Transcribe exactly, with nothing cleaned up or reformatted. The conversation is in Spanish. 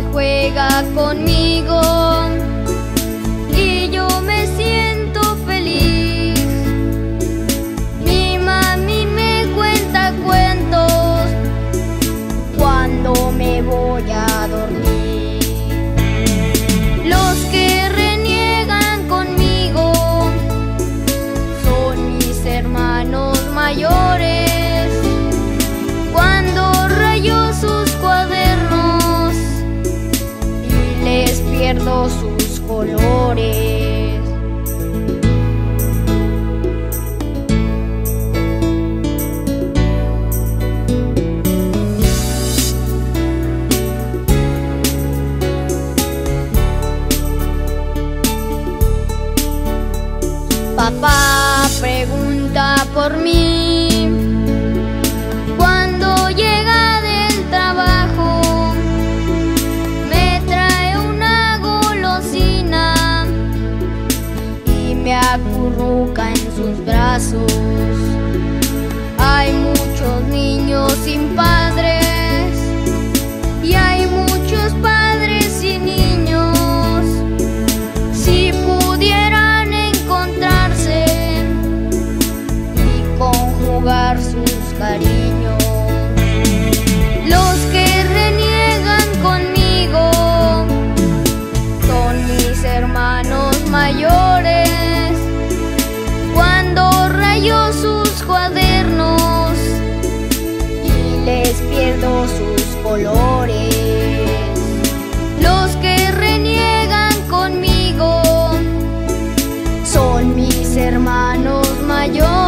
juega conmigo y yo me siento feliz. Mi mami me cuenta cuentos cuando me voy a dormir. Los que reniegan conmigo son mis hermanos mayores. Cuando rayo sus cuadernos y les pierdo sus colores. Papá pregunta por mí cuando llega del trabajo. Me trae una golosina y me acurruca en sus brazos. Hay muchos niños sin padres y hay muchos padres sin niños. Si pudieran encontrarse y conjugar sus cariños. Los que reniegan conmigo son mis hermanos mayores. Cuando rayo sus cuadernos y les pierdo sus colores. Los que reniegan conmigo son mis hermanos mayores.